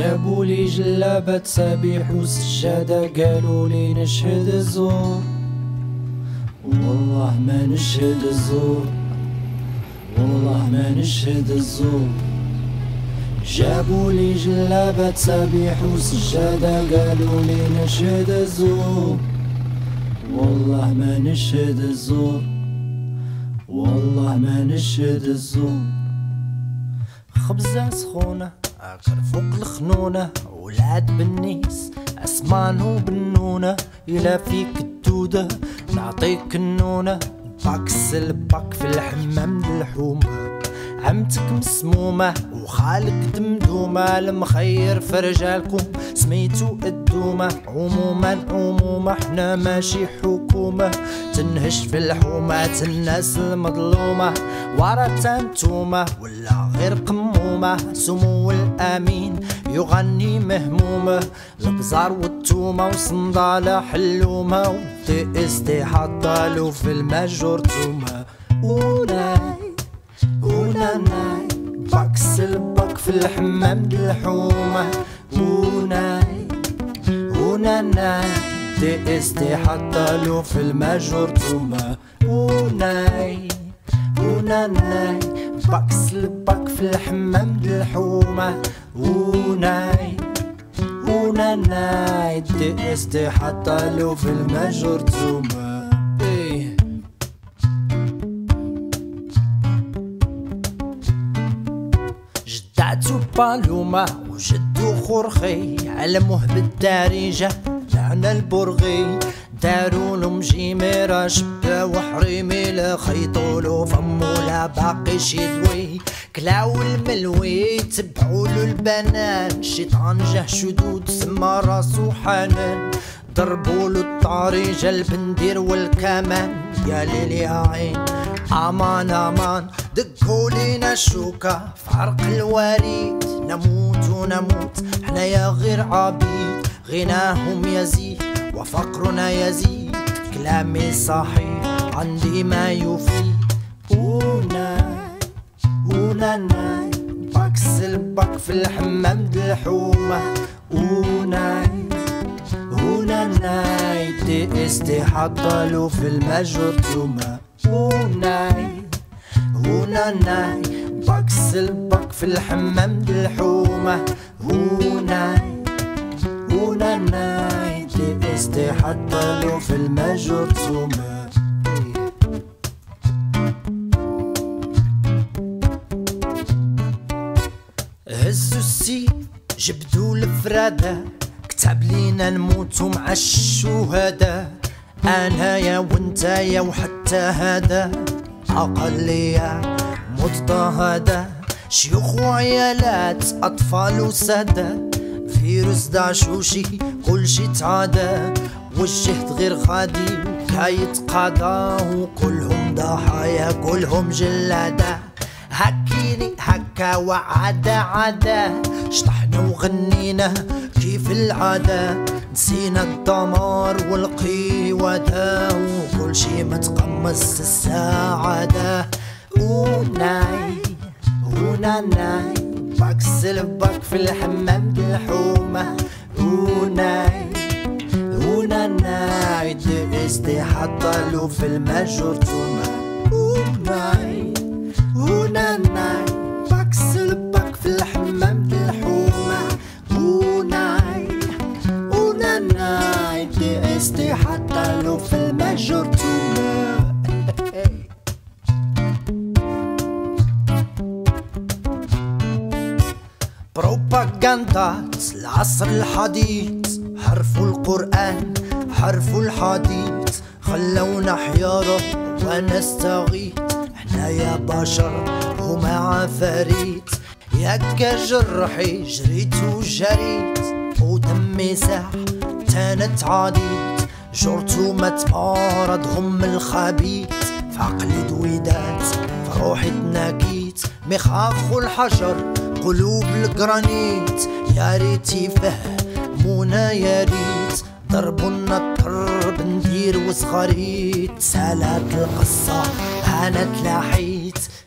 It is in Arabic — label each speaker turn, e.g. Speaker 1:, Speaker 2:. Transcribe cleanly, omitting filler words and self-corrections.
Speaker 1: جابوا لي جلابة تسابيح وسجادة قالوا لي نشهد الزور، والله ما نشهد الزور، والله ما نشهد الزور. جابوا لي جلابة تسابيح وسجادة قالوا لي نشهد الزور، والله ما نشهد الزور، والله ما نشهد الزور. خبزة سخونة عكر فوق الخنونة، ولاد بالنيس أسمان وبنونة، إلا فيك الدودة نعطيك النونة، باكس الباك في الحمام بالحومة. عمتك مسمومة وخالك دمدومة، المخير في رجالكم سميتو الدومة. عموما عموما حنا ماشي حكومة تنهش في الحومات الناس المظلومة، ورا تنتومة ولا غير قمومة. سمو الأمين يغني مهمومة، البزار والتومة وصندالة حلومة، ودي استي حطالو في الماجورتومة. وناي باكس الباك في الحمام بالحومة، وناي دي استي حطالو في الماجورتومة. وناي باكس الباك في الحمام بالحومة، وناي دي استي حطالو في الماجورتومة. جدعتو بالومة وجدو خرخي، علموه بالدارجة لعنا البرغي. دارولو مجيميرة شبا وحريمي، لا خيطولو فمو لا باقيش يدوي. كلاو الملوي تبعولو البنان، شيطان جه شدود سما راسو حنان. ضربولو الطاريجة البندير والكمان، يا ليل يا عين امان امان. دقولينا الشوكة في عرق الوريد، نموت ونموت حنايا غير عبيد. غناهم يزيد وفقرنا يزيد، كلامي صحيح عندي ما يفيد. وناي باكس الباك في الحمام بالحومة، وناي دي استي حطالو في الماجورتومة. وناي باكس الباك في الحمام بالحومة، وناي دي استي حطالو في الماجورتومة. هزو السي جبدو الفرادة، كتب لينا نموتو مع الشهداء. انا يا وانتا يا وحتى هذا اقلية مضطهدة، شيوخ وعيالات اطفال وسادة. فيروس دعشوشي كل شي تعادى، وجهت غير غادي وكايت قادا، وكلهم ضحايا كلهم جلادة. هكيني هكا وعدا عدا، شطحنا وغنينا كيف العادة. نسينا الدمار والقيودة، وكل شي متقمص السعادة. وناي باكس الباك في الحمام بالحومة، وناي دي استي حطالو في الماجورتومة. وناي باكس الباك في الحمام بالحومة، وناي دي استي حطالو في الماجورتومة. بروباغندا العصر الحديث، حرفوا القرآن حرفوا الحديث. خلونا حيارة ونستغيث، احنا يا بشر هما عفاريت. ياك جرحي جريت وجريت، ودمي ساح تانت عاديت. جرتو ما تباردهم الخبيث، فعقلي دويدات فروحي تناكيت. مخاخ الحجر قلوب الجرانيت، يا ريت يفهمونا يا ريت. ضربونا الطرب ندير وصغريت، سالت القصة هانت لحيت.